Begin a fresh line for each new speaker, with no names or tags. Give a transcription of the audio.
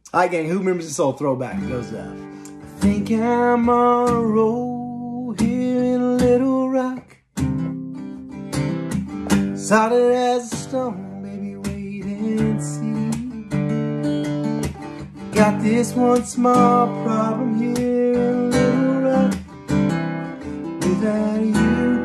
Alright, gang, who remembers this old throwback? It goes, I think I'm on a roll here in Little Rock, solid as a stone, baby, wait and see. Got this one small problem here in Little Rock, without you